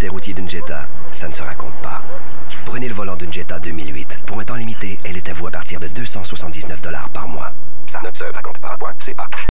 essai routier d'une Jetta, ça ne se raconte pas. Prenez le volant d'une Jetta 2008. Pour un temps limité, elle est à vous à partir de 279 $ par mois. Ça ne se raconte pas. .ca